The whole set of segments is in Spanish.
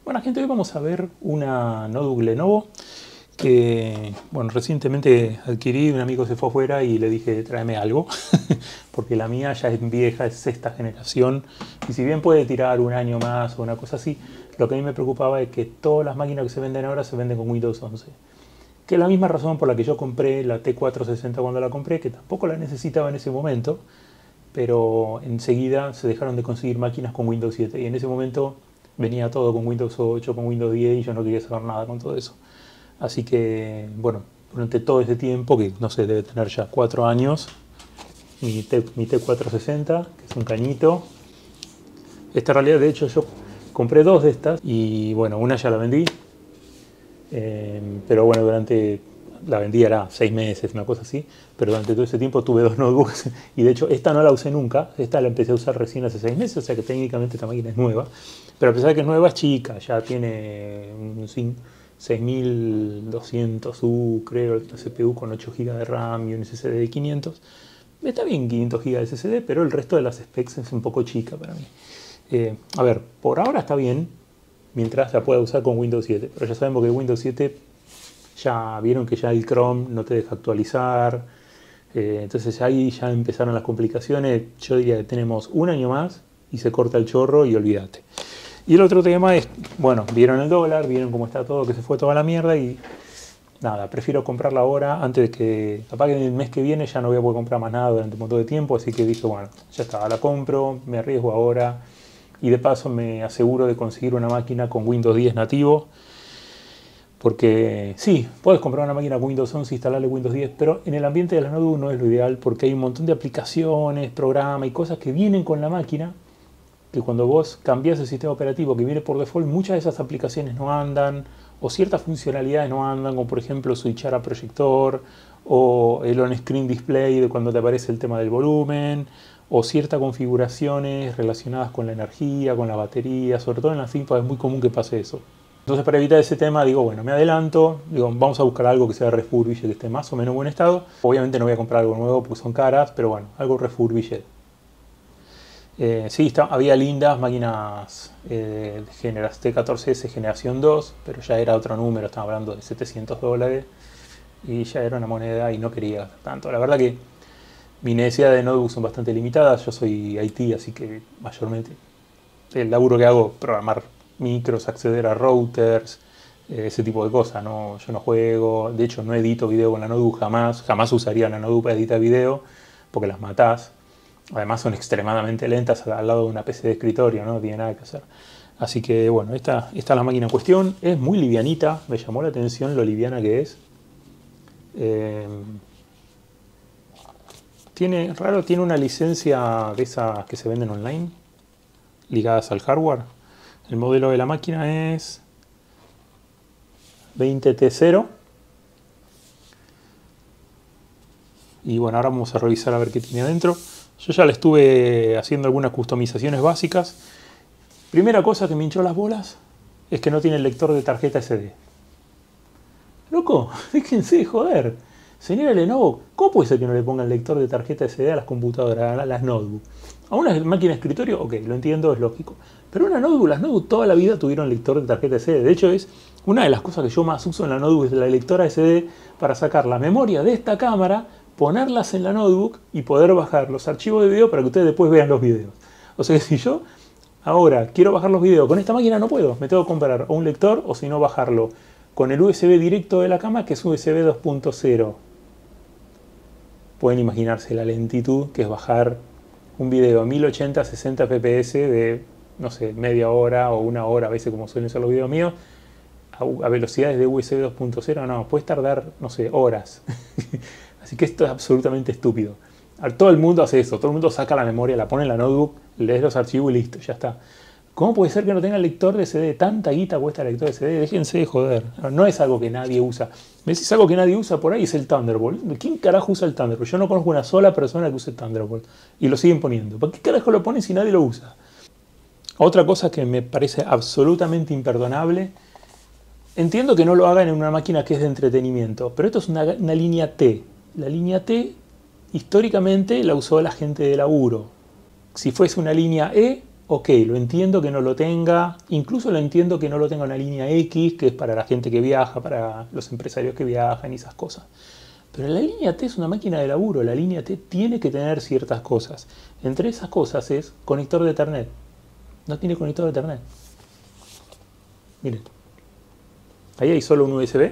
Bueno, gente, hoy vamos a ver una notebook Lenovo que, bueno, recientemente adquirí. Un amigo se fue afuera y le dije, tráeme algo, porque la mía ya es vieja, es sexta generación, y si bien puede tirar un año más o una cosa así, lo que a mí me preocupaba es que todas las máquinas que se venden ahora se venden con Windows 11. Que es la misma razón por la que yo compré la T460 cuando la compré, que tampoco la necesitaba en ese momento, pero enseguida se dejaron de conseguir máquinas con Windows 7, y en ese momento venía todo con Windows 8, con Windows 10, y yo no quería saber nada con todo eso. Así que, bueno, durante todo ese tiempo, que no sé, debe tener ya 4 años, mi T460, que es un cañito. Esta en realidad, de hecho, yo compré dos de estas y, bueno, una ya la vendí. Pero bueno, la vendí era 6 meses, una cosa así, pero durante todo ese tiempo tuve dos notebooks y de hecho esta no la usé nunca, esta la empecé a usar recién hace 6 meses, o sea que técnicamente esta máquina es nueva, pero a pesar de que es nueva, es chica, ya tiene un 6200U, creo, la CPU con 8 GB de RAM y un SSD de 500. Está bien 500 GB de SSD, pero el resto de las specs es un poco chica para mí. A ver, por ahora está bien, mientras la pueda usar con Windows 7, pero ya sabemos que Windows 7 ya vieron que ya el Chrome no te deja actualizar, entonces ahí ya empezaron las complicaciones. Yo diría que tenemos un año más y se corta el chorro y olvídate. Y el otro tema es, bueno, vieron el dólar, vieron cómo está todo, que se fue toda la mierda y nada, prefiero comprarla ahora antes de que, capaz que el mes que viene ya no voy a poder comprar más nada durante un montón de tiempo, así que dije, bueno, ya está, la compro, me arriesgo ahora y de paso me aseguro de conseguir una máquina con Windows 10 nativo. Porque sí, puedes comprar una máquina con Windows 11 e instalarle Windows 10, pero en el ambiente de la notebook no es lo ideal porque hay un montón de aplicaciones, programas y cosas que vienen con la máquina, que cuando vos cambiás el sistema operativo que viene por default, muchas de esas aplicaciones no andan, o ciertas funcionalidades no andan, como por ejemplo switchar a proyector, o el on-screen display de cuando te aparece el tema del volumen, o ciertas configuraciones relacionadas con la energía, con la batería. Sobre todo en las ThinkPad es muy común que pase eso. Entonces, para evitar ese tema, digo, bueno, me adelanto, digo, vamos a buscar algo que sea refurbished, que esté más o menos en buen estado. Obviamente no voy a comprar algo nuevo porque son caras, pero bueno, algo refurbished. Sí, había lindas máquinas de T14S generación 2, pero ya era otro número, estaba hablando de $700 y ya era una moneda y no quería gastar tanto. La verdad que mis necesidades de notebook son bastante limitadas. Yo soy IT, así que mayormente el laburo que hago es programar micros, acceder a routers, ese tipo de cosas. No, yo no juego, de hecho no edito video con la notebook jamás usaría la notebook para editar video porque las matás. Además son extremadamente lentas al lado de una PC de escritorio, no tiene nada que hacer. Así que bueno, esta es la máquina en cuestión, es muy livianita, me llamó la atención lo liviana que es. Tiene una licencia de esas que se venden online, ligadas al hardware. El modelo de la máquina es 20T0. Y bueno, ahora vamos a revisar a ver qué tiene adentro. Yo ya le estuve haciendo algunas customizaciones básicas. Primera cosa que me hinchó las bolas es que no tiene el lector de tarjeta SD. Loco, déjense de joder. Señora Lenovo, ¿cómo puede ser que no le pongan lector de tarjeta SD a las computadoras, a las notebooks? A una máquina de escritorio, ok, lo entiendo, es lógico. Pero una notebook, las notebooks toda la vida tuvieron lector de tarjeta SD. De hecho, es una de las cosas que yo más uso en la notebook, es la lectora SD para sacar la memoria de esta cámara, ponerlas en la notebook y poder bajar los archivos de video para que ustedes después vean los videos. O sea que si yo ahora quiero bajar los videos con esta máquina, no puedo. Me tengo que comprar o un lector o si no bajarlo con el USB directo de la cámara, que es USB 2.0. Pueden imaginarse la lentitud que es bajar un video a 1080 60 fps de, no sé, media hora o una hora, a veces como suelen ser los videos míos, a velocidades de USB 2.0, no, puede tardar, no sé, horas. Así que esto es absolutamente estúpido. Todo el mundo hace eso, todo el mundo saca la memoria, la pone en la notebook, lees los archivos y listo, ya está. ¿Cómo puede ser que no tenga lector de CD? Tanta guita cuesta el lector de CD, déjense de joder. No es algo que nadie usa. Me decís algo que nadie usa por ahí, es el Thunderbolt. ¿Quién carajo usa el Thunderbolt? Yo no conozco una sola persona que use el Thunderbolt. Y lo siguen poniendo. ¿Por qué carajo lo ponen si nadie lo usa? Otra cosa que me parece absolutamente imperdonable. Entiendo que no lo hagan en una máquina que es de entretenimiento, pero esto es una línea T. La línea T históricamente la usó la gente de laburo. Si fuese una línea E, ok, lo entiendo que no lo tenga, incluso lo entiendo que no lo tenga una línea X, que es para la gente que viaja, para los empresarios que viajan y esas cosas. Pero la línea T es una máquina de laburo, la línea T tiene que tener ciertas cosas. Entre esas cosas es conector de Ethernet. No tiene conector de Ethernet. Miren, ahí hay solo un USB.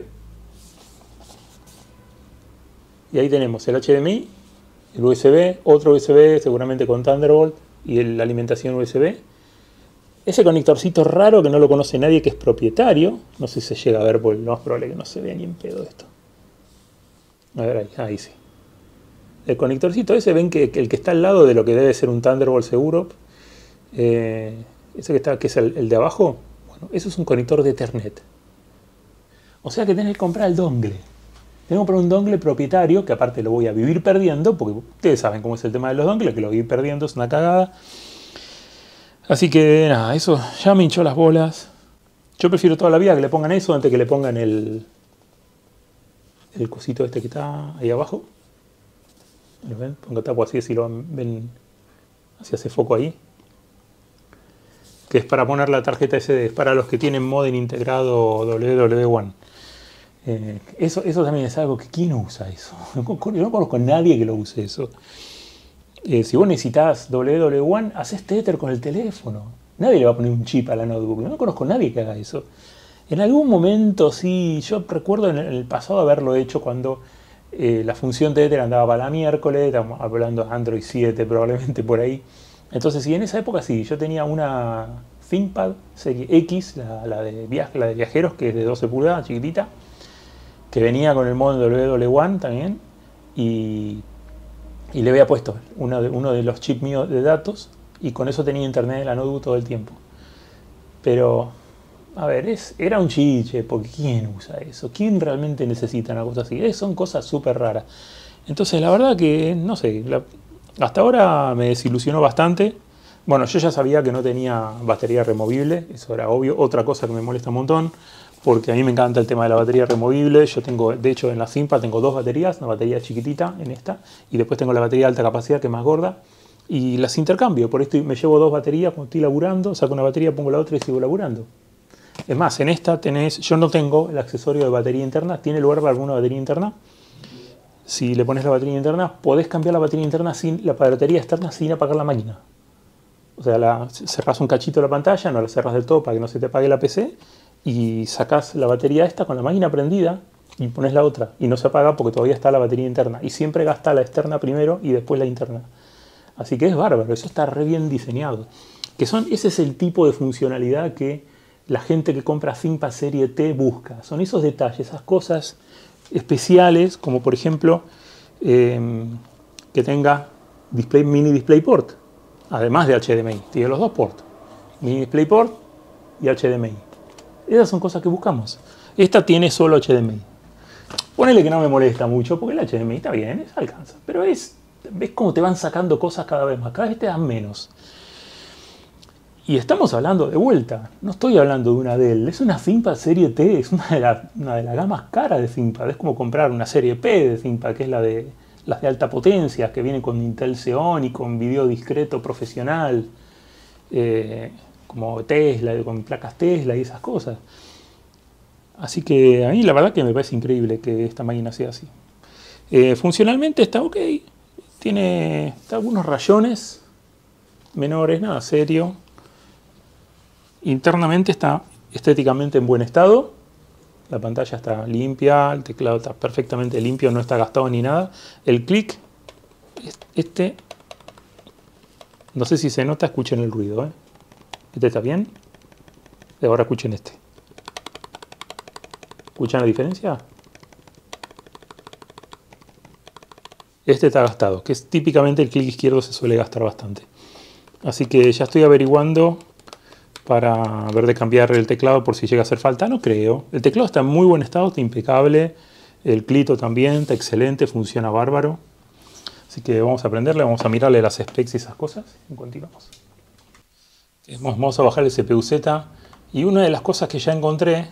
Y ahí tenemos el HDMI, el USB, otro USB seguramente con Thunderbolt y la alimentación USB. Ese conectorcito raro que no lo conoce nadie, que es propietario. No sé si se llega a ver, porque lo más probable es que no se vea ni en pedo esto. A ver, ahí sí. El conectorcito ese, ven que el que está al lado de lo que debe ser un Thunderbolt seguro, ese que está, que es el de abajo, bueno, eso es un conector de Ethernet. O sea que tenés que comprar el dongle. Tengo que comprar un dongle propietario, que aparte lo voy a vivir perdiendo, porque ustedes saben cómo es el tema de los dongles, que lo voy a vivir perdiendo, es una cagada. Así que nada, eso ya me hinchó las bolas. Yo prefiero toda la vida que le pongan eso antes que le pongan el cosito este que está ahí abajo. ¿Lo ven? Pongo tapo así lo ven, así hace foco ahí. Que es para poner la tarjeta SD, es para los que tienen modem integrado WW1. Eso también es algo que ¿quién usa eso? Yo no conozco a nadie que lo use eso. Si vos necesitas WW1, haces Tether con el teléfono. Nadie le va a poner un chip a la notebook. Yo no conozco a nadie que haga eso. En algún momento sí, yo recuerdo en el pasado haberlo hecho cuando la función Tether andaba para la miércoles, estamos hablando de Android 7 probablemente por ahí. Entonces sí, en esa época sí, yo tenía una ThinkPad serie X, la de viajeros, que es de 12 pulgadas, chiquitita, que venía con el modem WW1 también, y le había puesto uno de los chips míos de datos, y con eso tenía internet en la notebook todo el tiempo. Pero, a ver, era un chiche, porque ¿quién usa eso? ¿Quién realmente necesita una cosa así? Son cosas súper raras. Entonces, la verdad que, no sé, hasta ahora me desilusionó bastante. Bueno, yo ya sabía que no tenía batería removible, eso era obvio. Otra cosa que me molesta un montón, porque a mí me encanta el tema de la batería removible. Yo tengo, de hecho, en la ThinkPad tengo dos baterías, una batería chiquitita en esta, y después tengo la batería de alta capacidad, que es más gorda, y las intercambio. Por esto me llevo dos baterías cuando estoy laburando, saco una batería, pongo la otra y sigo laburando. Es más, en esta yo no tengo el accesorio de batería interna, tiene lugar para alguna batería interna. Si le pones la batería interna, podés cambiar la batería interna la batería externa sin apagar la máquina. O sea, cerrás un cachito de la pantalla, no la cerrás del todo para que no se te apague la PC, y sacás la batería esta con la máquina prendida y pones la otra. Y no se apaga porque todavía está la batería interna. Y siempre gasta la externa primero y después la interna. Así que es bárbaro, eso está re bien diseñado. Ese es el tipo de funcionalidad que la gente que compra ThinkPad serie T busca. Son esos detalles, esas cosas especiales, como por ejemplo que tenga mini DisplayPort, además de HDMI. Tiene los dos puertos, mini DisplayPort y HDMI. Esas son cosas que buscamos. Esta tiene solo HDMI. Ponele que no me molesta mucho, porque el HDMI está bien, alcanza. Pero ves cómo te van sacando cosas cada vez más, cada vez te dan menos. Y estamos hablando de vuelta, no estoy hablando de una Dell, es una ThinkPad serie T, es una de las gamas caras de ThinkPad. Es como comprar una serie P de ThinkPad, que es las de alta potencia, que viene con Intel Xeon y con video discreto profesional, como Tesla, con placas Tesla y esas cosas. Así que a mí la verdad que me parece increíble que esta máquina sea así. Funcionalmente está ok, tiene algunos rayones menores, nada serio. Internamente está estéticamente en buen estado. La pantalla está limpia, el teclado está perfectamente limpio, no está gastado ni nada. El clic, no sé si se nota, escuchen el ruido. Este está bien. Y ahora escuchen este. ¿Escuchan la diferencia? Este está gastado, que es típicamente el clic izquierdo se suele gastar bastante. Así que ya estoy averiguando para ver de cambiar el teclado por si llega a hacer falta. No creo. El teclado está en muy buen estado, está impecable. El clito también está excelente, funciona bárbaro. Así que vamos a aprenderle, vamos a mirarle las specs y esas cosas y continuamos. Vamos a bajar el CPU-Z y una de las cosas que ya encontré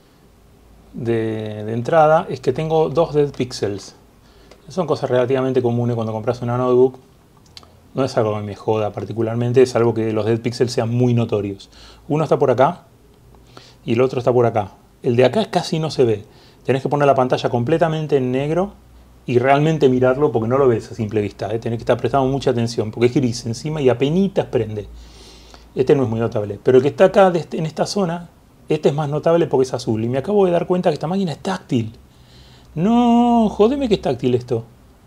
de entrada es que tengo dos dead pixels. Son cosas relativamente comunes cuando compras una notebook. No es algo que me joda particularmente, es algo que los dead pixels sean muy notorios. Uno está por acá y el otro está por acá. El de acá casi no se ve. Tenés que poner la pantalla completamente en negro y realmente mirarlo porque no lo ves a simple vista. Tenés que estar prestando mucha atención porque es gris encima y apenitas prende. Este no es muy notable. Pero el que está acá en esta zona, este es más notable porque es azul. Y me acabo de dar cuenta que esta máquina es táctil. No, jodeme que es táctil esto.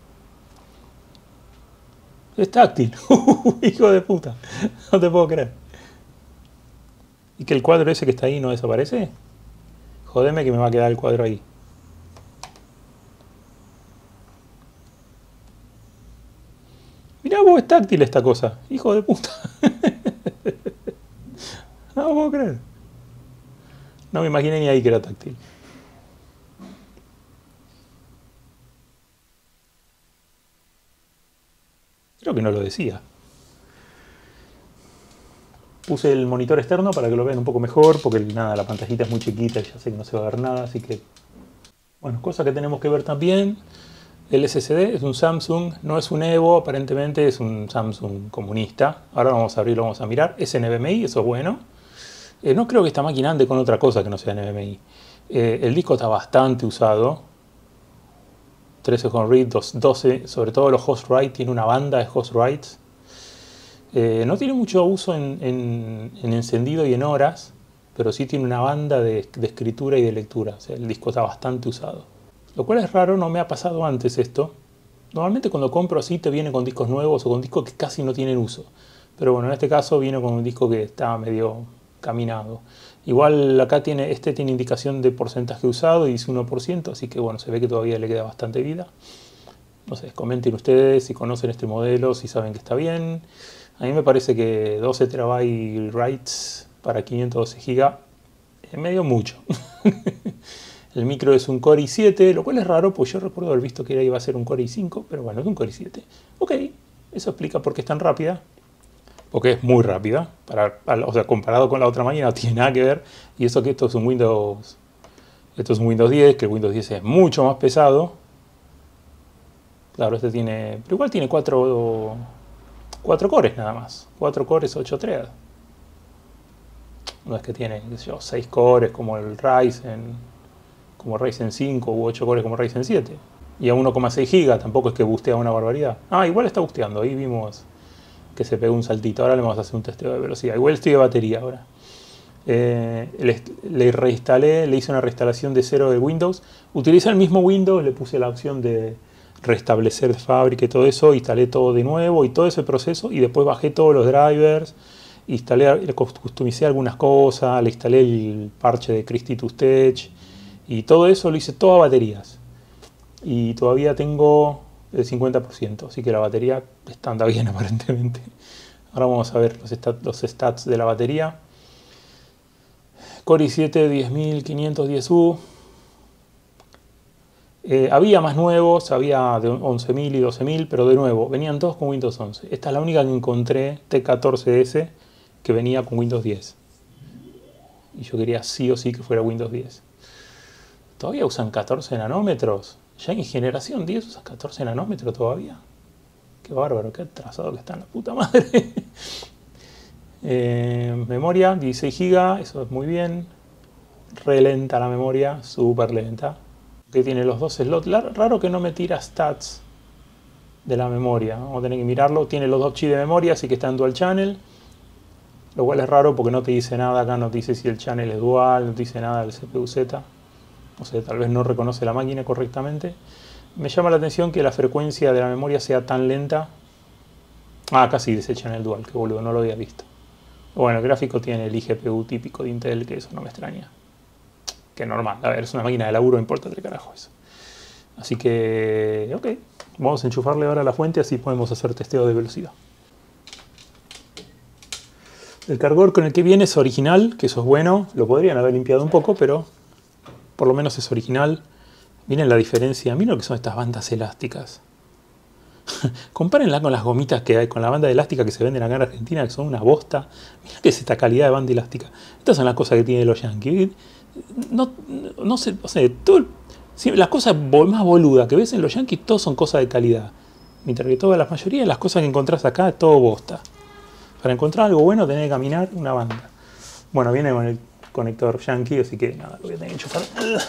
Es táctil. Hijo de puta. No te puedo creer. ¿Y que el cuadro ese que está ahí no desaparece? Jodeme que me va a quedar el cuadro ahí. Mirá vos, es táctil esta cosa. Hijo de puta. No puedo creer. No me imaginé ni ahí que era táctil. Creo que no lo decía. Puse el monitor externo para que lo vean un poco mejor, porque nada, la pantallita es muy chiquita y ya sé que no se va a ver nada, así que... Bueno, cosa que tenemos que ver también, el SSD es un Samsung, no es un Evo, aparentemente es un Samsung comunista. Ahora vamos a abrirlo, vamos a mirar, es NVMe, eso es bueno. No creo que esta máquina ande con otra cosa que no sea NVMe. El disco está bastante usado, 13 con read, 12, sobre todo los host write, tiene una banda de host writes. No tiene mucho uso en encendido y en horas, pero sí tiene una banda de escritura y de lectura. O sea, el disco está bastante usado. Lo cual es raro, no me ha pasado antes esto. Normalmente cuando compro así te viene con discos nuevos o con discos que casi no tienen uso. Pero bueno, en este caso viene con un disco que está medio caminado. Igual acá tiene indicación de porcentaje usado y dice 1%, así que bueno, se ve que todavía le queda bastante vida. No sé, comenten ustedes si conocen este modelo, si saben que está bien. A mí me parece que 12 terabytes writes para 512 GB es medio mucho. El micro es un Core i7, lo cual es raro, pues yo recuerdo haber visto que iba a ser un Core i5, pero bueno, es un Core i7. Ok, eso explica por qué es tan rápida. Porque es muy rápida. O sea, comparado con la otra máquina no tiene nada que ver. Y eso que esto es un Windows 10, que el Windows 10 es mucho más pesado. Claro, este tiene... Pero igual tiene 4 cores nada más. 4 cores, 8 threads. No es que tiene, qué sé yo, 6 cores como el Ryzen 5 u 8 cores como Ryzen 7. Y a 1,6 GB tampoco es que bustea una barbaridad. Ah, igual está busteando. Ahí vimos que se pegó un saltito. Ahora le vamos a hacer un testeo de velocidad. Igual estoy de batería ahora. Le reinstalé, le hice una reinstalación de cero de Windows. Utilicé el mismo Windows, le puse la opción de restablecer de fábrica y todo eso, instalé todo de nuevo y todo ese proceso, y después bajé todos los drivers, customicé algunas cosas, le instalé el parche de Christy2Tech y todo eso lo hice todo a baterías. Y todavía tengo el 50%, así que la batería anda bien aparentemente. Ahora vamos a ver los stats de la batería. Core i7 10510U. Había más nuevos, había de 11.000 y 12.000, pero de nuevo, venían todos con Windows 11. Esta es la única que encontré, T14S, que venía con Windows 10. Y yo quería sí o sí que fuera Windows 10. ¿Todavía usan 14 nanómetros? ¿Ya en generación 10 usan 14 nanómetros todavía? Qué bárbaro, qué atrasado que está en la puta madre. Memoria, 16 GB, eso es muy bien. Re lenta la memoria, súper lenta. Que tiene los dos slots. Raro que no me tira stats de la memoria. Vamos a tener que mirarlo. Tiene los dos chips de memoria, así que está en dual channel. Lo cual es raro porque no te dice nada acá. No te dice si el channel es dual, no te dice nada del CPU-Z. No sé, tal vez no reconoce la máquina correctamente. Me llama la atención que la frecuencia de la memoria sea tan lenta. Ah, acá sí dice channel dual, que boludo, no lo había visto. Bueno, el gráfico tiene el iGPU típico de Intel, que eso no me extraña. Que normal, a ver, es una máquina de laburo, no importa el carajo eso. Así que, ok, vamos a enchufarle ahora a la fuente, así podemos hacer testeo de velocidad. El cargador con el que viene es original, que eso es bueno. Lo podrían haber limpiado un poco, pero por lo menos es original. Miren la diferencia, miren lo que son estas bandas elásticas. Compárenla con las gomitas que hay, con la banda elástica que se venden acá en Argentina, que son una bosta. Miren qué es esta calidad de banda elástica. Estas son las cosas que tienen los yankees. No sé, o sea, las cosas más boludas que ves en los yankees, todos son cosas de calidad. Mientras que toda la mayoría de las cosas que encontrás acá es todo bosta. Para encontrar algo bueno tenés que caminar una banda. Bueno, viene con el conector Yankee, así que nada, lo voy a tener que enchufar.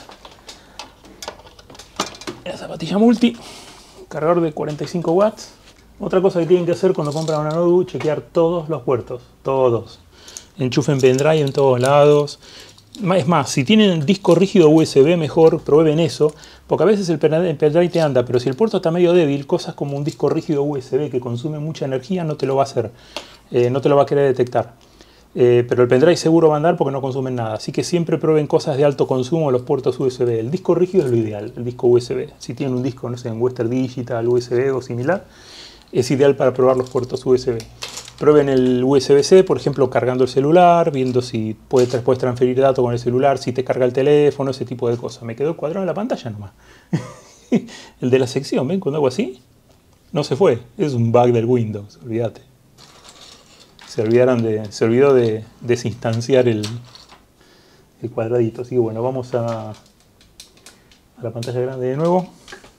La zapatilla multi, cargador de 45 watts. Otra cosa que tienen que hacer cuando compran una notebook, chequear todos los puertos, todos. Enchufen pendrive en todos lados. Es más, si tienen disco rígido USB, mejor prueben eso, porque a veces el pendrive te anda, pero si el puerto está medio débil, cosas como un disco rígido USB que consume mucha energía no te lo va a hacer, no te lo va a querer detectar. Pero el pendrive seguro va a andar porque no consumen nada, así que siempre prueben cosas de alto consumo los puertos USB. El disco rígido es lo ideal, el disco USB. Si tienen un disco, no sé, en Western Digital, USB o similar, es ideal para probar los puertos USB. Prueben el USB-C, por ejemplo, cargando el celular, viendo si puedes transferir datos con el celular, si te carga el teléfono, ese tipo de cosas. Me quedó el cuadrado en la pantalla nomás. El de la sección, ¿ven? Cuando hago así, no se fue. Es un bug del Windows, olvídate. Se olvidó de desinstanciar el cuadradito. Así que bueno, vamos a la pantalla grande de nuevo.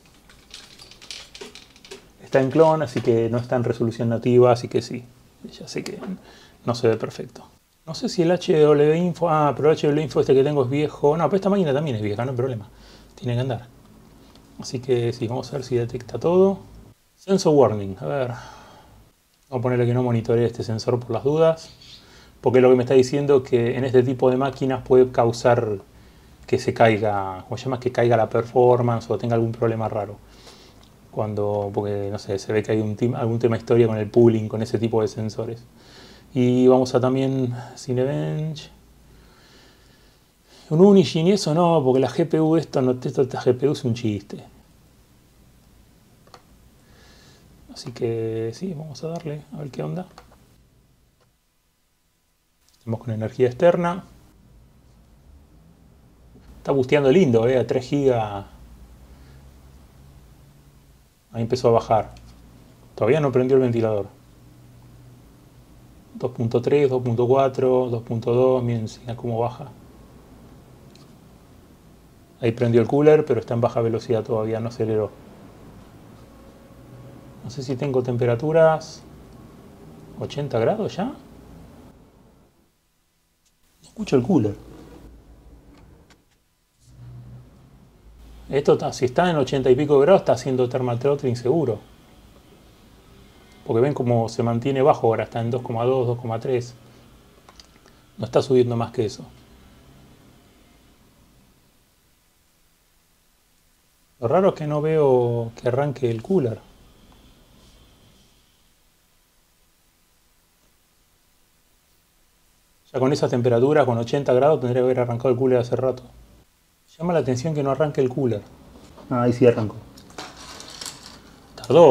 Está en clon, así que no está en resolución nativa, así que sí. Ya sé que no se ve perfecto. No sé si el HW Info... Ah, pero el HW Info este que tengo es viejo. No, pero esta máquina también es vieja, no hay problema. Tiene que andar. Así que sí, vamos a ver si detecta todo. Sensor warning, a ver. Vamos a ponerle que no monitoree este sensor por las dudas. Porque lo que me está diciendo es que en este tipo de máquinas puede causar que se caiga, o llama que caiga la performance o tenga algún problema raro. Porque no sé, se ve que hay algún tema historia con el pooling, con ese tipo de sensores. Y vamos a también Cinebench. Un Unigine y eso no, porque la GPU esta GPU es un chiste. Así que sí, vamos a darle a ver qué onda. Estamos con energía externa. Está busteando lindo, a 3 GB. Ahí empezó a bajar. Todavía no prendió el ventilador. 2.3, 2.4, 2.2, miren cómo baja. Ahí prendió el cooler, pero está en baja velocidad todavía, no aceleró. No sé si tengo temperaturas 80 grados ya. No escucho el cooler. Esto si está en 80 y pico grados está haciendo thermal throttling seguro. Porque ven cómo se mantiene bajo ahora, está en 2,2, 2,3. No está subiendo más que eso. Lo raro es que no veo que arranque el cooler. Ya con esa temperatura, con 80 grados, tendría que haber arrancado el cooler hace rato. Llama la atención que no arranque el cooler. Ah, ahí sí arrancó. Tardó,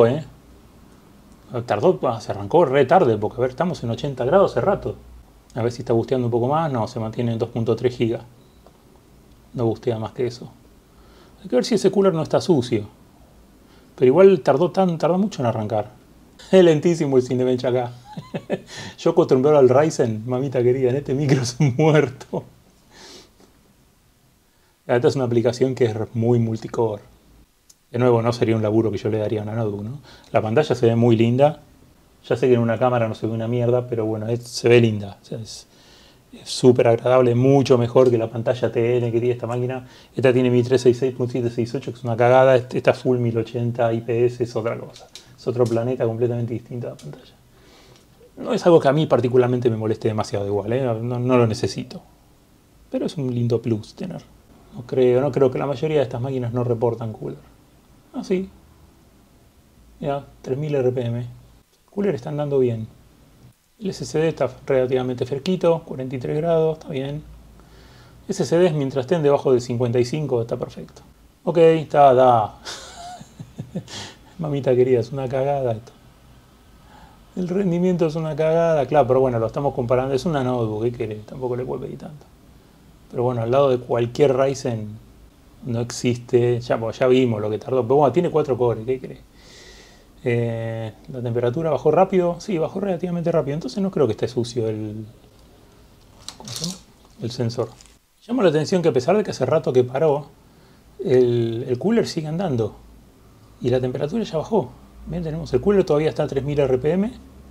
se arrancó re tarde, porque a ver, estamos en 80 grados hace rato. A ver si está busteando un poco más. No, se mantiene en 2.3 GB. No bustea más que eso. Hay que ver si ese cooler no está sucio. Pero igual tardó mucho en arrancar. Es lentísimo el Cinebench acá. Yo acostumbrado al Ryzen, mamita querida, en este micro es muerto. Esta es una aplicación que es muy multicore. De nuevo, no sería un laburo que yo le daría a una notebook, ¿no? La pantalla se ve muy linda. Ya sé que en una cámara no se ve una mierda, pero bueno, se ve linda. O sea, es súper agradable, mucho mejor que la pantalla TN que tiene esta máquina. Esta tiene 1366.768, que es una cagada. Esta full 1080 IPS es otra cosa. Es otro planeta completamente distinto a la pantalla. No es algo que a mí particularmente me moleste demasiado igual, no lo necesito. Pero es un lindo plus tener. No creo que la mayoría de estas máquinas no reportan cooler. Ah, sí. Mira, 3000 RPM. El cooler está andando bien. El SSD está relativamente fresquito, 43 grados, está bien. SSDs mientras estén debajo de 55 está perfecto. Ok, da. Mamita querida, es una cagada esto. El rendimiento es una cagada, claro, pero bueno, lo estamos comparando. Es una notebook, ¿qué querés? Tampoco le puedo pedir tanto. Pero bueno, al lado de cualquier Ryzen no existe. Ya vimos lo que tardó. Pero bueno, tiene 4 cores, ¿qué querés? La temperatura bajó rápido. Sí, bajó relativamente rápido. Entonces no creo que esté sucio el sensor. Llama la atención que a pesar de que hace rato que paró, el cooler sigue andando. Y la temperatura ya bajó. Bien, tenemos el cooler, todavía está a 3000 RPM.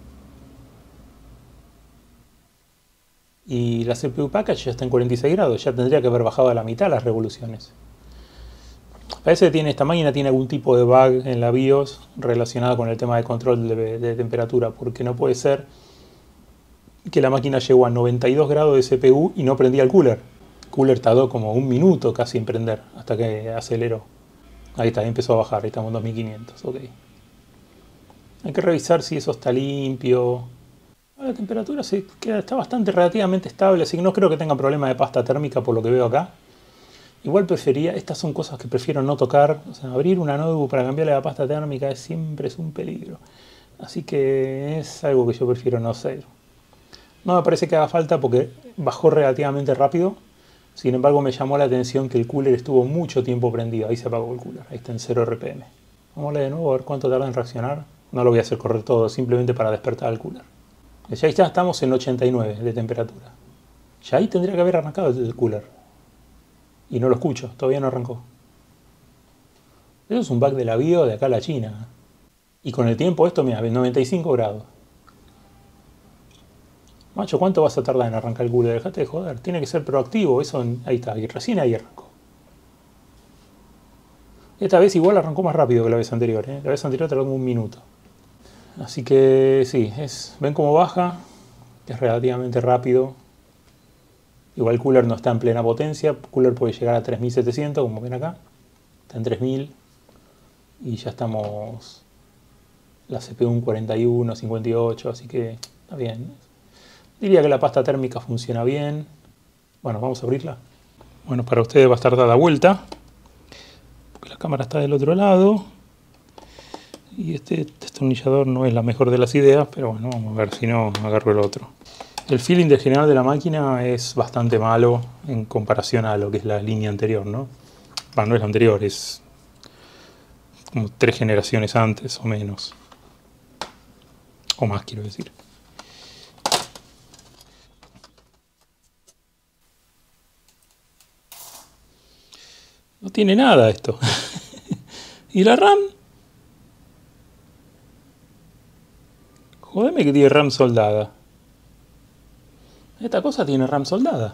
Y la CPU package ya está en 46 grados, ya tendría que haber bajado a la mitad las revoluciones. Parece que esta máquina tiene algún tipo de bug en la BIOS relacionado con el tema de control de temperatura, porque no puede ser que la máquina llegó a 92 grados de CPU y no prendía el cooler. El cooler tardó como un minuto casi en prender, hasta que aceleró. Ahí está, ahí empezó a bajar, ahí estamos en 2500, ok. Hay que revisar si eso está limpio. La temperatura está bastante relativamente estable, así que no creo que tenga problema de pasta térmica por lo que veo acá. Igual estas son cosas que prefiero no tocar. O sea, abrir una notebook para cambiarle la pasta térmica siempre es un peligro. Así que es algo que yo prefiero no hacer. No me parece que haga falta porque bajó relativamente rápido. Sin embargo, me llamó la atención que el cooler estuvo mucho tiempo prendido. Ahí se apagó el cooler, ahí está en 0 RPM. Vamos a darle de nuevo a ver cuánto tarda en reaccionar. No lo voy a hacer correr todo, simplemente para despertar al cooler. Ya estamos en 89 de temperatura. Ya ahí tendría que haber arrancado el cooler. Y no lo escucho, todavía no arrancó. Eso es un bug de la BIOS de acá a la China. Y con el tiempo esto, mira, 95 grados. Macho, ¿cuánto vas a tardar en arrancar el cooler? Dejate de joder, tiene que ser proactivo. Ahí está, y recién ahí arrancó. Esta vez igual arrancó más rápido que la vez anterior. La vez anterior tardó un minuto. Así que sí, ven cómo baja, que es relativamente rápido. Igual el cooler no está en plena potencia, el cooler puede llegar a 3700, como ven acá. Está en 3000 y ya estamos la CPU en 41, 58, así que está bien. Diría que la pasta térmica funciona bien. Bueno, vamos a abrirla. Bueno, para ustedes va a estar dada vuelta, porque la cámara está del otro lado. Y este destornillador no es la mejor de las ideas, pero bueno, vamos a ver si no agarro el otro. El feeling del general de la máquina es bastante malo en comparación a lo que es la línea anterior, ¿no? Bueno, no es la anterior, es como 3 generaciones antes o menos. O más, quiero decir. No tiene nada esto. ¿Y la RAM? Jodeme que tiene RAM soldada. Esta cosa tiene RAM soldada.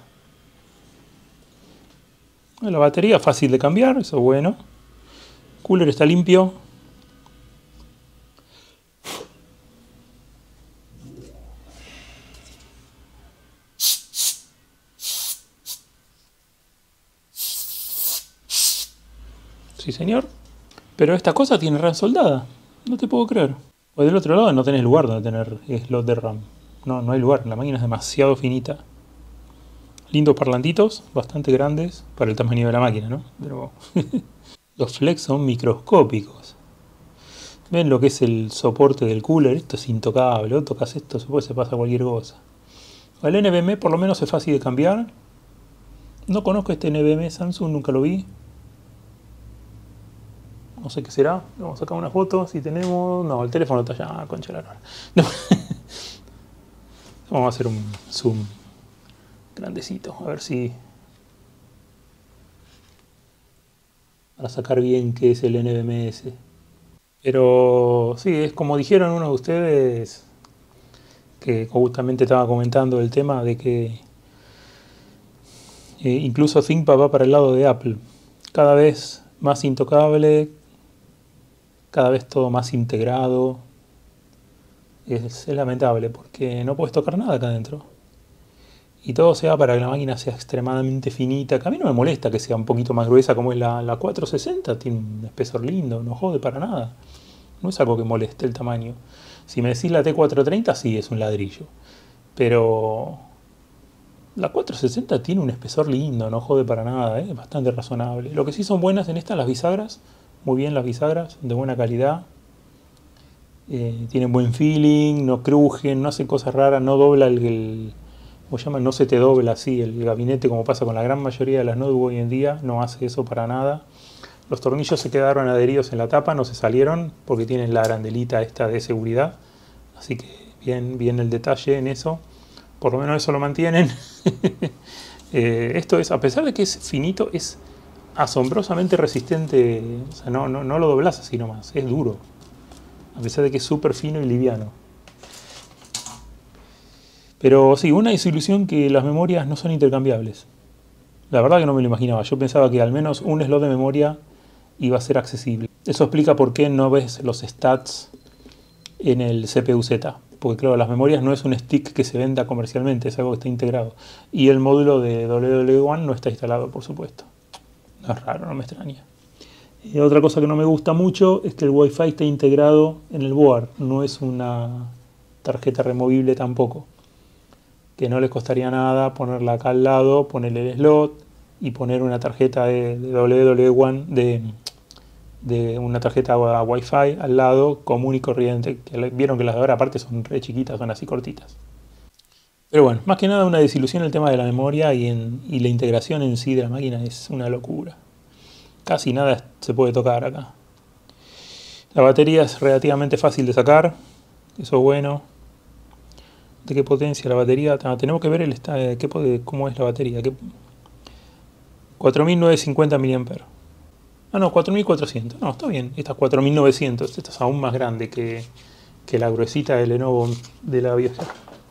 La batería fácil de cambiar, eso es bueno. El cooler está limpio. Sí, señor. Pero esta cosa tiene RAM soldada. No te puedo creer. O del otro lado no tenés lugar donde tener slot de RAM. No hay lugar. La máquina es demasiado finita. Lindos parlantitos, bastante grandes para el tamaño de la máquina, ¿no? Pero los flex son microscópicos. ¿Ven lo que es el soporte del cooler? Esto es intocable. O tocas esto, se pasa cualquier cosa. El NVMe por lo menos es fácil de cambiar. No conozco este NVMe Samsung, nunca lo vi. No sé qué será. Vamos a sacar una foto si tenemos. No, el teléfono está allá. Concha la lora. No. Vamos a hacer un zoom grandecito. A ver si. Para sacar bien qué es el NVMe. Pero sí, es como dijeron uno de ustedes. Que justamente estaba comentando el tema de que. Incluso ThinkPad va para el lado de Apple. Cada vez más intocable. Cada vez todo más integrado. Es lamentable porque no puedes tocar nada acá adentro. Y todo se va para que la máquina sea extremadamente finita. Que a mí no me molesta que sea un poquito más gruesa como es la 460. Tiene un espesor lindo, no jode para nada. No es algo que moleste el tamaño. Si me decís la T430, sí, es un ladrillo. Pero la 460 tiene un espesor lindo, no jode para nada, es bastante razonable. Lo que sí son buenas en estas las bisagras. Muy bien las bisagras, de buena calidad. Tienen buen feeling, no crujen, no hacen cosas raras, no dobla ¿cómo se llama? No se te dobla así el gabinete como pasa con la gran mayoría de las notebooks hoy en día, no hace eso para nada. Los tornillos se quedaron adheridos en la tapa, no se salieron porque tienen la arandelita esta de seguridad. Así que bien el detalle en eso. Por lo menos eso lo mantienen. Esto es, a pesar de que es finito, es asombrosamente resistente. O sea, no lo doblás así nomás, es duro. a pesar de que es súper fino y liviano. Pero sí, una desilusión que las memorias no son intercambiables. La verdad que no me lo imaginaba. Yo pensaba que al menos un slot de memoria iba a ser accesible. Eso explica por qué no ves los stats en el CPU-Z. Porque claro, las memorias no es un stick que se venda comercialmente, es algo que está integrado. Y el módulo de WW1 no está instalado, por supuesto. No es raro, no me extraña. Y otra cosa que no me gusta mucho es que el Wi-Fi está integrado en el board. No es una tarjeta removible tampoco. Que no les costaría nada ponerla acá al lado, ponerle el slot y poner una tarjeta de WW1 de una tarjeta Wi-Fi al lado común y corriente. Que vieron que las de ahora aparte son re chiquitas, son así cortitas. Pero bueno, más que nada una desilusión el tema de la memoria y la integración en sí de la máquina es una locura. Casi nada se puede tocar acá. La batería es relativamente fácil de sacar, eso es bueno. ¿De qué potencia la batería? Tenemos que ver cómo es la batería. 4950 mAh. Ah, no, 4400. No, está bien. Esta es 4900. Esta es aún más grande que la gruesita de Lenovo de la vieja.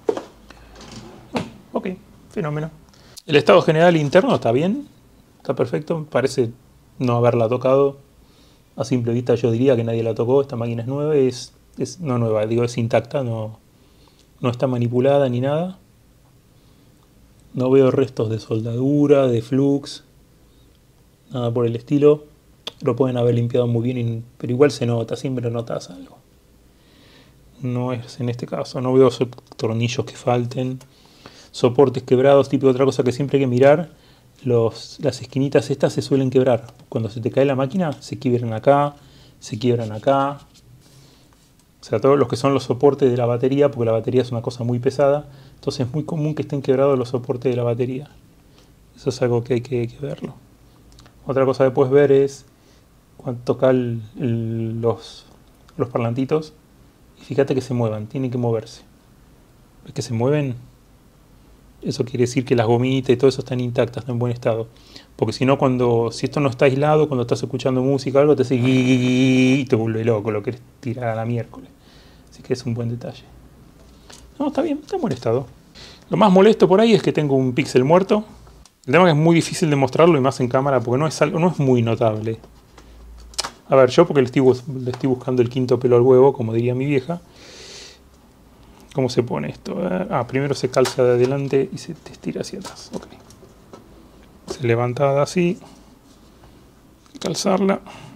Ok, fenómeno. El estado general interno está bien. Está perfecto. Parece no haberla tocado. A simple vista yo diría que nadie la tocó. Esta máquina es nueva. No nueva, digo, es intacta. No está manipulada ni nada. No veo restos de soldadura, de flux, nada por el estilo. Lo pueden haber limpiado muy bien, pero igual se nota, siempre notas algo. No es en este caso, no veo tornillos que falten. Soportes quebrados, tipo otra cosa que siempre hay que mirar. Las esquinitas estas se suelen quebrar. Cuando se te cae la máquina, se quiebran acá, se quiebran acá. O sea, todos los que son los soportes de la batería, porque la batería es una cosa muy pesada, entonces es muy común que estén quebrados los soportes de la batería. Eso es algo que hay que verlo. Otra cosa que puedes ver es cuando toca los parlantitos, y fíjate que se muevan, tienen que moverse. ¿Ves que se mueven? Eso quiere decir que las gomitas y todo eso están intactas, están en buen estado. Porque si no, si esto no está aislado, cuando estás escuchando música o algo, te hace y te vuelve loco, lo querés tirar a la miércoles. Así que es un buen detalle. No, está bien, está en buen estado. Lo más molesto por ahí es que tengo un píxel muerto. El tema es que es muy difícil de mostrarlo y más en cámara porque no es muy notable. A ver, yo porque le estoy buscando el quinto pelo al huevo, como diría mi vieja. ¿Cómo se pone esto? Primero se calza de adelante y se estira hacia atrás. Ok. Se levanta así. Calzarla.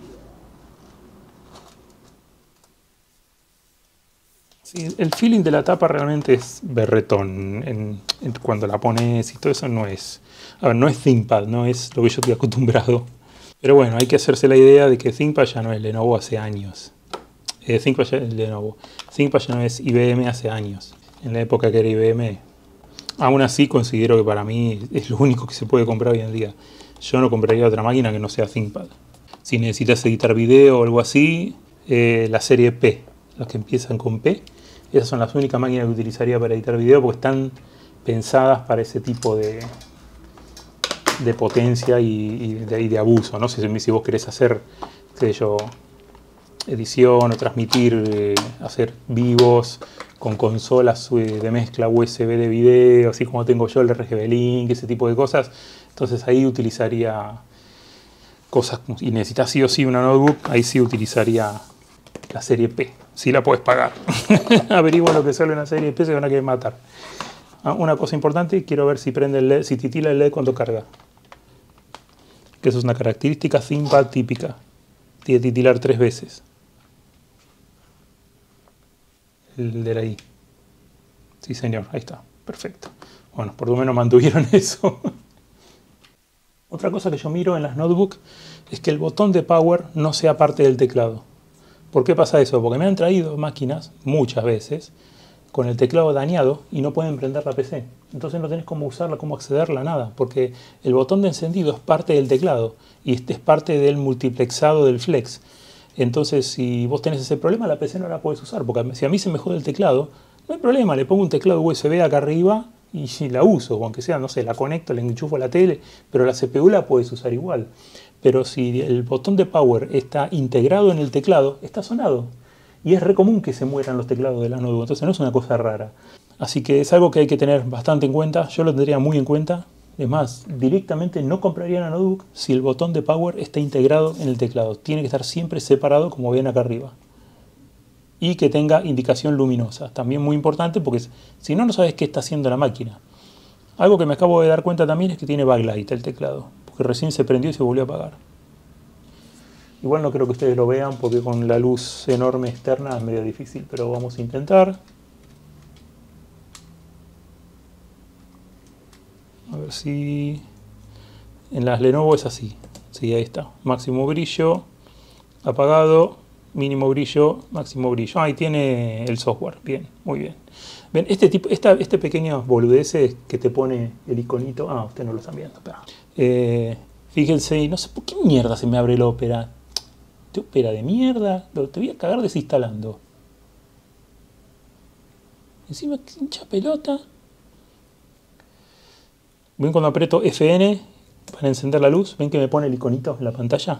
Sí, el feeling de la tapa realmente es berretón. Cuando la pones y todo eso no es... A ver, no es ThinkPad, no es lo que yo estoy acostumbrado. Pero bueno, hay que hacerse la idea de que ThinkPad ya no es Lenovo hace años. ThinkPad ya es Lenovo. ThinkPad ya no es IBM hace años. En la época que era IBM. Aún así considero que para mí es lo único que se puede comprar hoy en día. Yo no compraría otra máquina que no sea ThinkPad. Si necesitas editar video o algo así, la serie P, las que empiezan con P, esas son las únicas máquinas que utilizaría para editar video porque están pensadas para ese tipo de potencia y de abuso, ¿no? Si vos querés hacer, qué sé yo, edición o transmitir, hacer vivos con consolas de mezcla USB de video, así como tengo yo el RGB Link, ese tipo de cosas, entonces ahí utilizaría cosas, y necesitas sí o sí una notebook, ahí sí utilizaría la serie P, si la puedes pagar. Averigua lo que sale una serie P, se van a querer matar. Una cosa importante, quiero ver si prende el LED, si titila el LED cuando carga. Que eso es una característica ThinkPad típica. Tiene que titilar 3 veces. El de la I. Sí, señor, ahí está. Perfecto. Bueno, por lo menos mantuvieron eso. Otra cosa que yo miro en las notebooks es que el botón de power no sea parte del teclado. ¿Por qué pasa eso? Porque me han traído máquinas, muchas veces, con el teclado dañado y no pueden prender la PC. Entonces no tenés cómo usarla, cómo accederla, nada. Porque el botón de encendido es parte del teclado y este es parte del multiplexado del flex. Entonces si vos tenés ese problema, la PC no la podés usar. Porque si a mí se me jode el teclado, no hay problema. Le pongo un teclado USB acá arriba y la uso. Aunque sea, no sé, la conecto, le enchufo a la tele, pero la CPU la podés usar igual. Pero si el botón de power está integrado en el teclado, está sonado. y es re común que se mueran los teclados de la notebook, entonces no es una cosa rara. Así que es algo que hay que tener bastante en cuenta, yo lo tendría muy en cuenta. Es más, directamente no compraría una notebook si el botón de power está integrado en el teclado. Tiene que estar siempre separado, como ven acá arriba. Y que tenga indicación luminosa. También muy importante porque si no, no sabes qué está haciendo la máquina. Algo que me acabo de dar cuenta también es que tiene backlight el teclado. Porque recién se prendió y se volvió a apagar. Igual no creo que ustedes lo vean porque con la luz enorme externa es medio difícil. Pero vamos a intentar. A ver si... En las Lenovo es así. Sí, ahí está. Máximo brillo, apagado, mínimo brillo, máximo brillo. Ahí tiene el software. Bien, muy bien. Ven, este pequeño boludece que te pone el iconito. Ah, ustedes no lo están viendo. Fíjense, no sé por qué mierda se me abre el Opera. ¿Te Opera de mierda? Te voy a cagar desinstalando. Encima que hincha pelota. ¿Ven cuando aprieto FN para encender la luz? ¿Ven que me pone el iconito en la pantalla?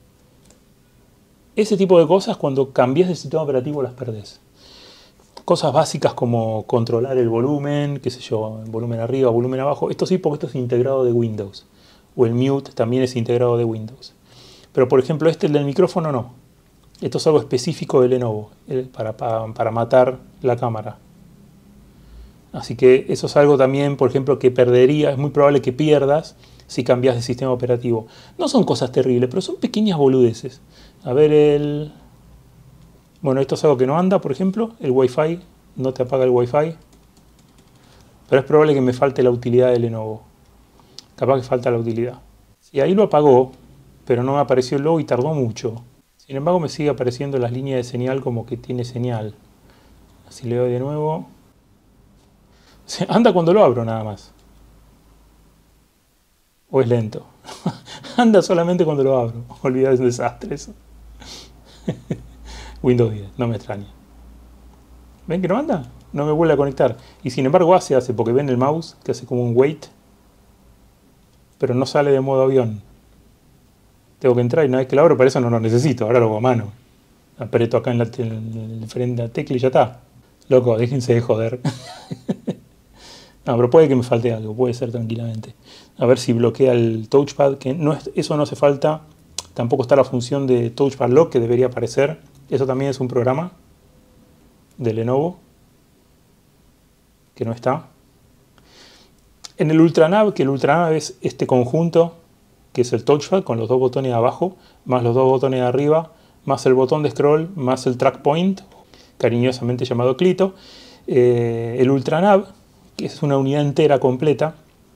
Ese tipo de cosas, cuando cambias de sistema operativo, las perdés. Cosas básicas como controlar el volumen, qué sé yo, volumen arriba, volumen abajo. Esto sí, porque esto es integrado de Windows. O el mute también es integrado de Windows. Pero por ejemplo, el del micrófono no. Esto es algo específico de Lenovo, para matar la cámara. Así que eso es algo también, por ejemplo, que perdería, es muy probable que pierdas si cambias de sistema operativo. No son cosas terribles, pero son pequeñas boludeces. A ver Bueno, esto es algo que no anda, por ejemplo, el Wi-Fi, no te apaga el Wi-Fi. Pero es probable que me falte la utilidad de Lenovo. Capaz que falta la utilidad. Sí, ahí lo apagó, pero no me apareció el logo y tardó mucho. Sin embargo, me sigue apareciendo las líneas de señal como que tiene señal. Así le doy de nuevo. Anda cuando lo abro nada más. O es lento. Anda solamente cuando lo abro. Olvidad, es un desastre eso. Windows 10, no me extraña. ¿Ven que no anda? No me vuelve a conectar. Y sin embargo hace, porque ven el mouse que hace como un wait. Pero no sale de modo avión. Tengo que entrar y una vez que lo abro, para eso no lo necesito. Ahora lo hago a mano. Aprieto acá en el frente de la tecla y ya está. Loco, déjense de joder. No, pero puede que me falte algo, puede ser tranquilamente. A ver si bloquea el touchpad, que eso no hace falta. Tampoco está la función de touchpad lock que debería aparecer. Eso también es un programa de Lenovo que no está. En el UltraNav, que el UltraNav es este conjunto, que es el touchpad con los dos botones de abajo, más los dos botones de arriba, más el botón de scroll, más el track point, cariñosamente llamado Clito. El UltraNav, que es una unidad entera completa.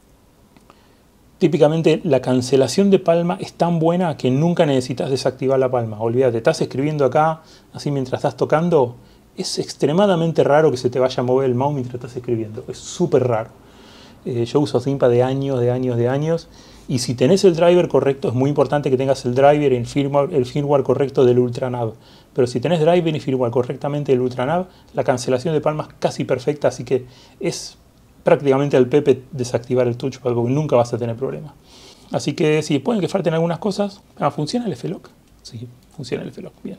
Típicamente la cancelación de palma es tan buena que nunca necesitas desactivar la palma. Olvídate, estás escribiendo acá, así mientras estás tocando. Es extremadamente raro que se te vaya a mover el mouse mientras estás escribiendo. Es súper raro. Yo uso ThinkPad de años. Y si tenés el driver correcto, es muy importante que tengas el driver y el firmware correcto del UltraNav. Pero si tenés driver y firmware correctamente del UltraNav, la cancelación de palma es casi perfecta, así que es prácticamente al Pepe desactivar el touchpad porque nunca vas a tener problema. Así que sí, pueden que falten algunas cosas. ¿Funciona el F-Lock? Sí, funciona el F-Lock, bien.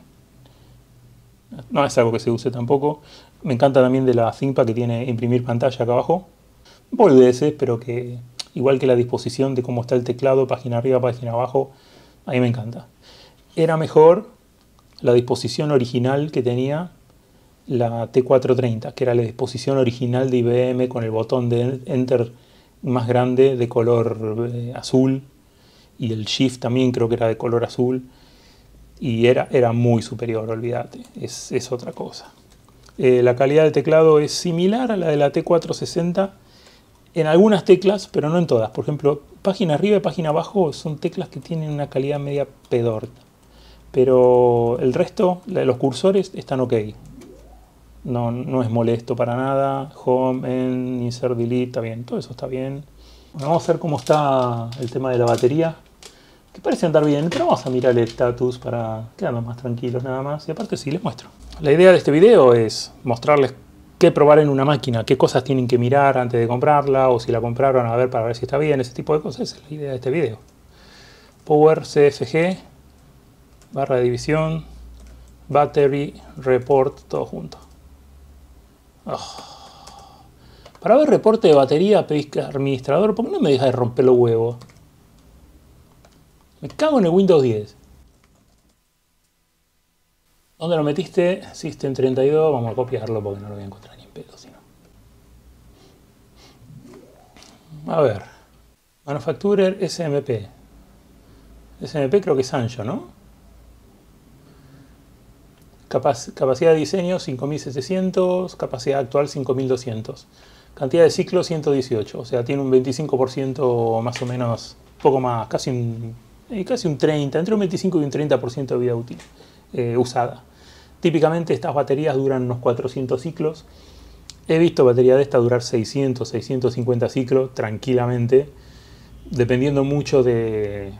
No es algo que se use tampoco. Me encanta también de la ThinkPad que tiene imprimir pantalla acá abajo. Boludeces, pero que igual que la disposición de cómo está el teclado, página arriba, página abajo, a mí me encanta. Era mejor la disposición original que tenía la T430, que era la disposición original de IBM con el botón de Enter más grande de color azul y el Shift también creo que era de color azul y era muy superior, olvídate, es otra cosa. La calidad del teclado es similar a la de la T460 en algunas teclas, pero no en todas. Por ejemplo, página arriba y página abajo son teclas que tienen una calidad media pedorra, pero el resto, los cursores están ok. No es molesto para nada. Home, End, Insert, Delete, está bien. Todo eso está bien. Bueno, vamos a ver cómo está el tema de la batería. Que parece andar bien, pero vamos a mirar el status para quedarnos más tranquilos nada más. Y aparte sí, les muestro. La idea de este video es mostrarles qué probar en una máquina, qué cosas tienen que mirar antes de comprarla, o si la compraron a ver para ver si está bien, ese tipo de cosas. Esa es la idea de este video. Power CFG, barra de división, Battery report, todo junto. Para ver reporte de batería pedís que administrador, ¿por qué no me dejas de romper los huevos? Me cago en el Windows 10. ¿Dónde lo metiste? System 32, vamos a copiarlo porque no lo voy a encontrar ni en pedo, sino. A ver. Manufacturer SMP. SMP creo que es Sanyo, ¿no? Capacidad de diseño 5700, capacidad actual 5200. Cantidad de ciclos 118, o sea, tiene un 25% más o menos, poco más, casi un 30, entre un 25 y un 30% de vida útil usada. Típicamente estas baterías duran unos 400 ciclos. He visto batería de esta durar 600, 650 ciclos tranquilamente, dependiendo mucho de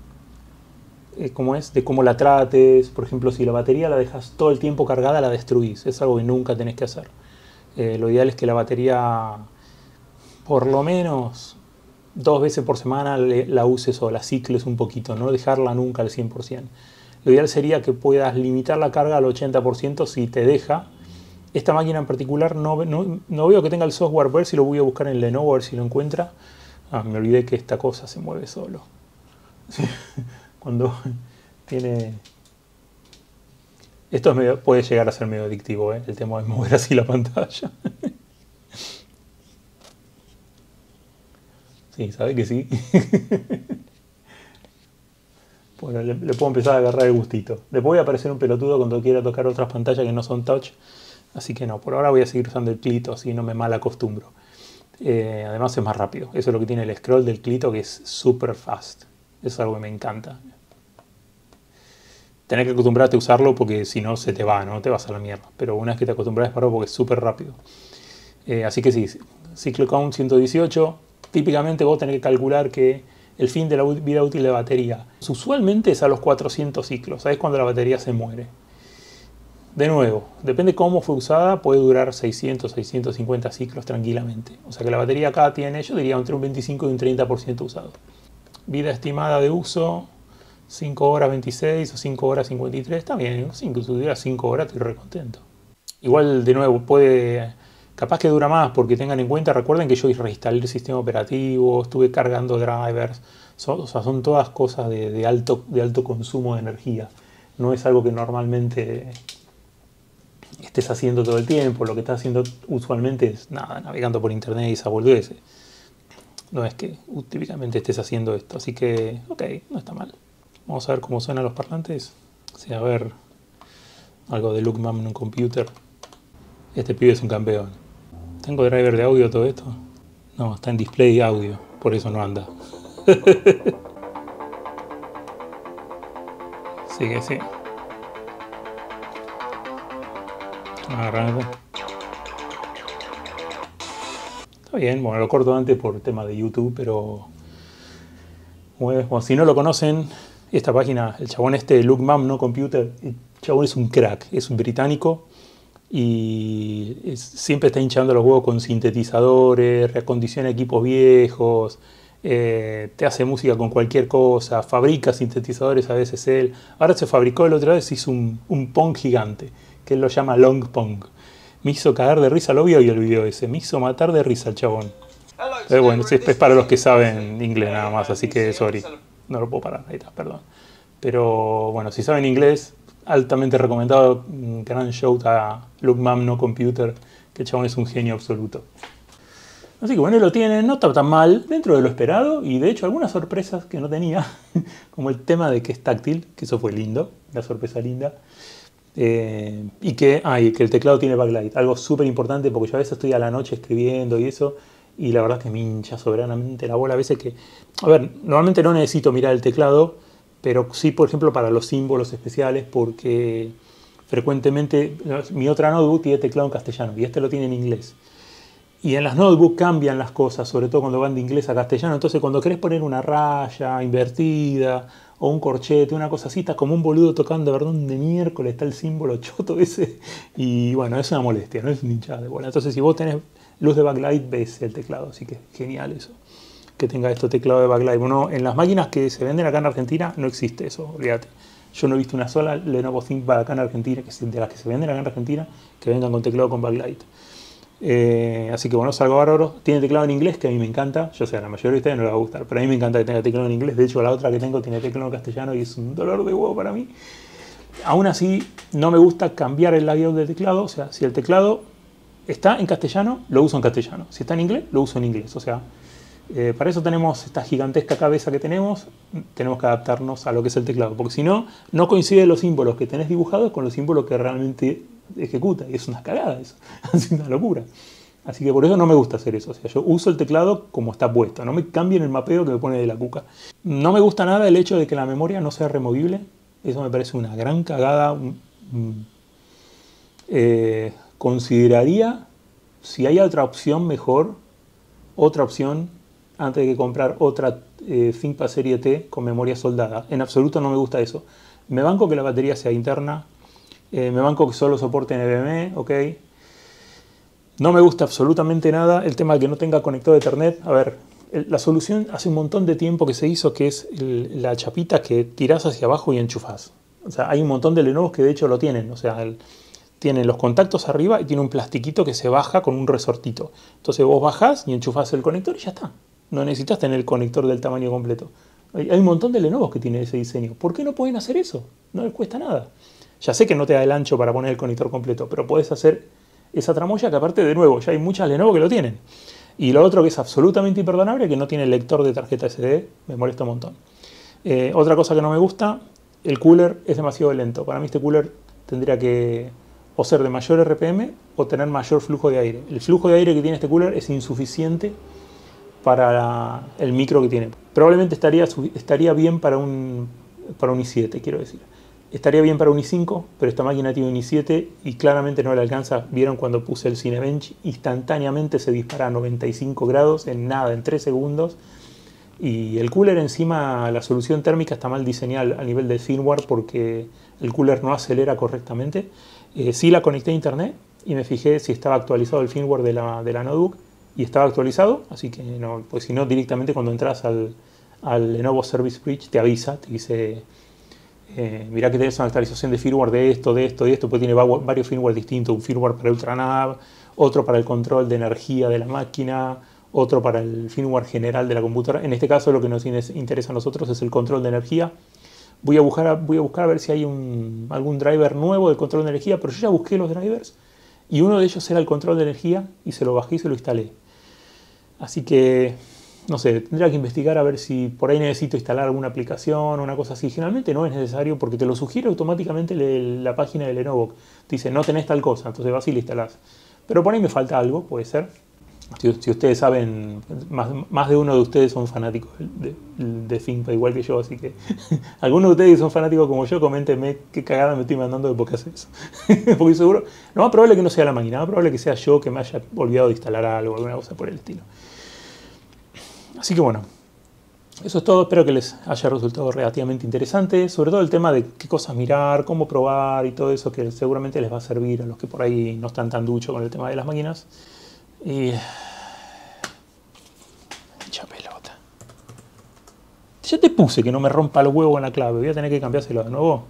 cómo la trates. Por ejemplo, si la batería la dejas todo el tiempo cargada, la destruís. Es algo que nunca tenés que hacer. Lo ideal es que la batería, por lo menos 2 veces por semana, la uses o la cicles un poquito, no dejarla nunca al 100%. Lo ideal sería que puedas limitar la carga al 80% si te deja. Esta máquina en particular no veo que tenga el software, ver si lo voy a buscar en Lenovo, a ver si lo encuentra. Me olvidé que esta cosa se mueve solo. Cuando tiene... Esto puede llegar a ser medio adictivo, el tema de mover así la pantalla. Sí, ¿sabe que sí? Bueno, le puedo empezar a agarrar el gustito. Después voy a aparecer un pelotudo cuando quiera tocar otras pantallas que no son touch. Así que no, por ahora voy a seguir usando el Clito, así no me mal acostumbro. Además es más rápido. Eso es lo que tiene el scroll del Clito, que es super fast. Eso es algo que me encanta. Tenés que acostumbrarte a usarlo porque si no se te va, ¿no? Te vas a la mierda. Pero una vez que te acostumbras es porque es súper rápido. Así que sí, ciclo count 118. Típicamente vos tenés que calcular que el fin de la vida útil de la batería usualmente es a los 400 ciclos. ¿Sabes? Cuando la batería se muere. De nuevo, depende cómo fue usada, puede durar 600, 650 ciclos tranquilamente. O sea que la batería acá tiene, yo diría, entre un 25 y un 30% usado. Vida estimada de uso, 5 horas 26 o 5 horas 53, está bien, incluso si dura 5 horas estoy re contento. Igual, de nuevo, capaz que dura más, porque tengan en cuenta, recuerden que yo reinstalé el sistema operativo, estuve cargando drivers, son todas cosas de alto consumo de energía. No es algo que normalmente estés haciendo todo el tiempo. Lo que estás haciendo usualmente es nada, navegando por internet y esa boludez. No es que típicamente estés haciendo esto, así que, ok, no está mal. Vamos a ver cómo suenan los parlantes. Sí, a ver, algo de Lookman en un computer. Este pibe es un campeón. ¿Tengo driver de audio todo esto? No, está en display audio, por eso no anda. Sí que sí. Agarrando. Está bien, bueno, lo corto antes por tema de YouTube, pero bueno, si no lo conocen, esta página, el chabón Lookman No Computer, el chabón es un crack, es un británico y siempre está hinchando los huevos con sintetizadores, reacondiciona equipos viejos, te hace música con cualquier cosa, fabrica sintetizadores a veces él. Ahora se fabricó, la otra vez hizo un Pong gigante, que él lo llama Long Pong. Me hizo cagar de risa, lo vi hoy el video ese, me hizo matar de risa el chabón. Pero bueno, es para los que saben inglés nada más, así que sorry, no lo puedo parar, ahí está, perdón. Pero bueno, si saben inglés, altamente recomendado, un gran show a Lookman No Computer, que el chabón es un genio absoluto. Así que bueno, lo tienen, no está tan mal, dentro de lo esperado, y de hecho algunas sorpresas que no tenía, como el tema de que es táctil, que eso fue lindo, la sorpresa linda. Y que el teclado tiene backlight, algo súper importante porque yo a veces estoy a la noche escribiendo y eso, y la verdad que me hincha soberanamente la bola a veces que, a ver, normalmente no necesito mirar el teclado, pero sí, por ejemplo, para los símbolos especiales, porque frecuentemente mi otra notebook tiene teclado en castellano y este lo tiene en inglés. Y en las notebooks cambian las cosas, sobre todo cuando van de inglés a castellano. Entonces cuando querés poner una raya invertida o un corchete, una cosa así, estás como un boludo tocando, ¿verdad? ¿Dónde miércoles está el símbolo choto ese? Y bueno, es una molestia, no es un hinchada de bola. Entonces si vos tenés luz de backlight, ves el teclado. Así que genial eso, que tenga esto teclado de backlight. Bueno, en las máquinas que se venden acá en Argentina no existe eso, olvídate. Yo no he visto una sola Lenovo ThinkPad acá en Argentina, de las que se venden acá en Argentina, que vengan con teclado con backlight. Así que bueno, es algo bárbaro. Tiene teclado en inglés, que a mí me encanta. Yo sé, a la mayoría de ustedes no les va a gustar, pero a mí me encanta que tenga teclado en inglés. De hecho, la otra que tengo tiene teclado en castellano y es un dolor de huevo para mí. Aún así, no me gusta cambiar el layout del teclado. O sea, si el teclado está en castellano, lo uso en castellano. Si está en inglés, lo uso en inglés. O sea, para eso tenemos esta gigantesca cabeza que tenemos que adaptarnos a lo que es el teclado. Porque si no, no coinciden los símbolos que tenés dibujados con los símbolos que realmente ejecuta. Y es una cagada eso. Es una locura. Así que por eso no me gusta hacer eso. O sea, yo uso el teclado como está puesto. No me cambien el mapeo que me pone de la cuca. No me gusta nada el hecho de que la memoria no sea removible. Eso me parece una gran cagada. Consideraría, si hay otra opción mejor, otra opción, antes de que comprar otra ThinkPad Serie T con memoria soldada. En absoluto no me gusta eso. Me banco que la batería sea interna. Me banco que solo soporte NVMe, ok. No me gusta absolutamente nada el tema de que no tenga conector de Ethernet. A ver, la solución hace un montón de tiempo que se hizo, que es la chapita que tirás hacia abajo y enchufás. O sea, hay un montón de Lenovo que de hecho lo tienen. O sea, tienen los contactos arriba y tiene un plastiquito que se baja con un resortito. Entonces vos bajás y enchufás el conector y ya está. No necesitas tener el conector del tamaño completo. Hay un montón de Lenovo que tienen ese diseño. ¿Por qué no pueden hacer eso? No les cuesta nada. Ya sé que no te da el ancho para poner el conector completo, pero podés hacer esa tramoya que aparte, de nuevo, ya hay muchas Lenovo que lo tienen. Y lo otro que es absolutamente imperdonable, que no tiene lector de tarjeta SD, me molesta un montón. Otra cosa que no me gusta, el cooler es demasiado lento. Para mí este cooler tendría que o ser de mayor RPM o tener mayor flujo de aire. El flujo de aire que tiene este cooler es insuficiente para el micro que tiene. Probablemente estaría bien para un i7, quiero decir. Estaría bien para un i5, pero esta máquina tiene un i7 y claramente no le alcanza. Vieron cuando puse el Cinebench, instantáneamente se dispara a 95 grados en nada, en 3 segundos. Y el cooler encima, la solución térmica está mal diseñada a nivel de firmware porque el cooler no acelera correctamente. Sí la conecté a internet y me fijé si estaba actualizado el firmware de la notebook y estaba actualizado, así que no, pues si no directamente cuando entras al Lenovo Service Bridge te avisa, te dice mirá que tenés una actualización de firmware de esto, pues tiene varios firmware distintos, un firmware para UltraNav, otro para el control de energía de la máquina, otro para el firmware general de la computadora. En este caso lo que nos interesa a nosotros es el control de energía. Voy a buscar a ver si hay algún driver nuevo de control de energía, pero yo ya busqué los drivers y uno de ellos era el control de energía y se lo bajé y se lo instalé. Así que, no sé, tendría que investigar a ver si por ahí necesito instalar alguna aplicación o una cosa así. Generalmente no es necesario porque te lo sugiere automáticamente la página de Lenovo. Te dice, no tenés tal cosa, entonces vas y le instalás. Pero por ahí me falta algo, puede ser. Si ustedes saben, más de uno de ustedes son fanáticos de ThinkPad igual que yo, así que algunos de ustedes que son fanáticos como yo, coméntenme qué cagada me estoy mandando de por qué hace eso. Porque seguro, lo más probable es que no sea la máquina, lo más probable es que sea yo que me haya olvidado de instalar algo, alguna cosa por el estilo. Así que bueno, eso es todo. Espero que les haya resultado relativamente interesante, sobre todo el tema de qué cosas mirar, cómo probar y todo eso, que seguramente les va a servir a los que por ahí no están tan duchos con el tema de las máquinas. Y... Hincha pelota. Ya te puse que no me rompa los huevos en la clave. Voy a tener que cambiárselo de nuevo.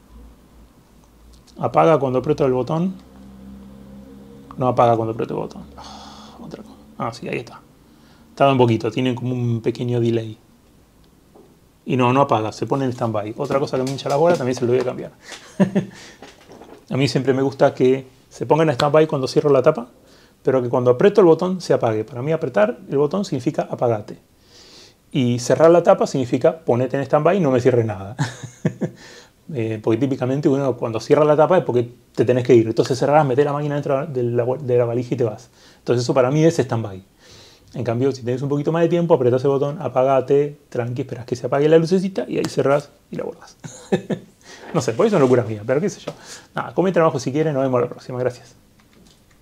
Apaga cuando aprieto el botón. No apaga cuando aprieto el botón. Otra cosa. Ah, sí, ahí está. Tarda un poquito. Tiene como un pequeño delay. Y no apaga. Se pone en stand-by. Otra cosa que me hincha la bola también se lo voy a cambiar. A mí siempre me gusta que se ponga en stand-by cuando cierro la tapa, pero que cuando aprieto el botón se apague. Para mí apretar el botón significa apagate. Y cerrar la tapa significa ponete en stand-by y no me cierre nada. Porque típicamente uno cuando cierra la tapa es porque te tenés que ir. Entonces cerrás, metés la máquina dentro de la valija y te vas. Entonces eso para mí es stand-by. En cambio, si tenés un poquito más de tiempo, apretás el botón, apagate, tranqui, esperás que se apague la lucecita y ahí cerrás y la guardás. No sé, por eso es locura mía, pero qué sé yo. Nada, comenten abajo si quieren, nos vemos la próxima. Gracias.